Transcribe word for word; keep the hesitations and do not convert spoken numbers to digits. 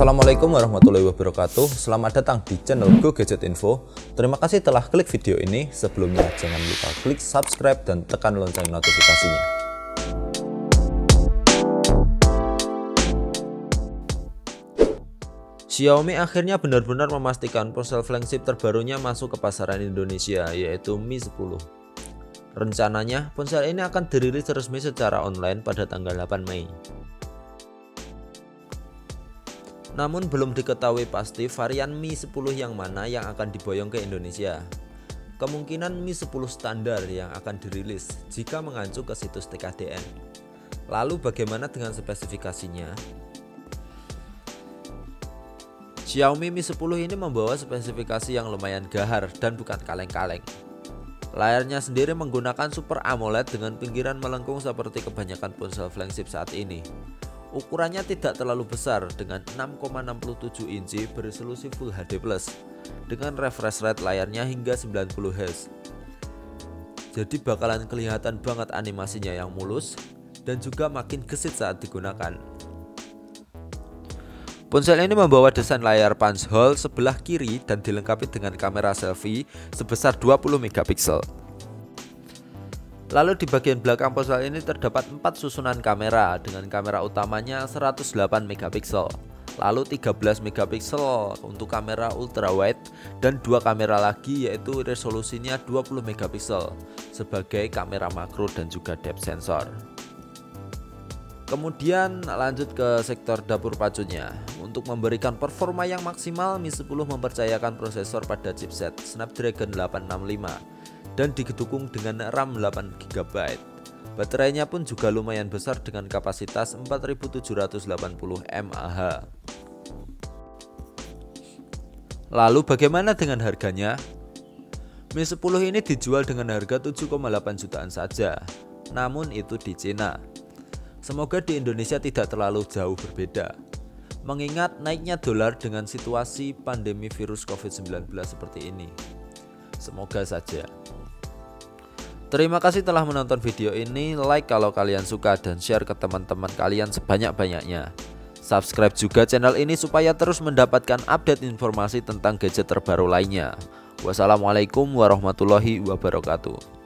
Assalamualaikum warahmatullahi wabarakatuh. Selamat datang di channel Go Gadget Info. Terima kasih telah klik video ini. Sebelumnya jangan lupa klik subscribe dan tekan lonceng notifikasinya. Xiaomi akhirnya benar-benar memastikan ponsel flagship terbarunya masuk ke pasaran Indonesia, yaitu Mi sepuluh. Rencananya ponsel ini akan dirilis resmi secara online pada tanggal delapan Mei. Namun belum diketahui pasti varian Mi sepuluh yang mana yang akan diboyong ke Indonesia. Kemungkinan Mi sepuluh standar yang akan dirilis jika mengacu ke situs T K D N. Lalu bagaimana dengan spesifikasinya? Xiaomi Mi sepuluh ini membawa spesifikasi yang lumayan gahar dan bukan kaleng-kaleng. Layarnya sendiri menggunakan Super AMOLED dengan pinggiran melengkung seperti kebanyakan ponsel flagship saat ini. Ukurannya tidak terlalu besar dengan enam koma enam tujuh inci beresolusi Full H D plus dengan refresh rate layarnya hingga sembilan puluh hertz. Jadi bakalan kelihatan banget animasinya yang mulus dan juga makin gesit saat digunakan. Ponsel ini membawa desain layar punch hole sebelah kiri dan dilengkapi dengan kamera selfie sebesar dua puluh megapiksel. Lalu di bagian belakang ponsel ini terdapat empat susunan kamera dengan kamera utamanya seratus delapan megapiksel, lalu tiga belas megapiksel untuk kamera ultrawide dan dua kamera lagi yaitu resolusinya dua puluh megapiksel sebagai kamera makro dan juga depth sensor. Kemudian lanjut ke sektor dapur pacunya. Untuk memberikan performa yang maksimal, Mi sepuluh mempercayakan prosesor pada chipset Snapdragon delapan enam lima dan didukung dengan RAM delapan giga byte. Baterainya pun juga lumayan besar dengan kapasitas empat ribu tujuh ratus delapan puluh mAh. Lalu bagaimana dengan harganya? Mi sepuluh ini dijual dengan harga tujuh koma delapan jutaan saja, namun itu di Cina. Semoga di Indonesia tidak terlalu jauh berbeda, mengingat naiknya dolar dengan situasi pandemi virus COVID sembilan belas seperti ini. Semoga saja. Terima kasih telah menonton video ini. Like kalau kalian suka dan share ke teman-teman kalian sebanyak-banyaknya. Subscribe juga channel ini supaya terus mendapatkan update informasi tentang gadget terbaru lainnya. Wassalamualaikum warahmatullahi wabarakatuh.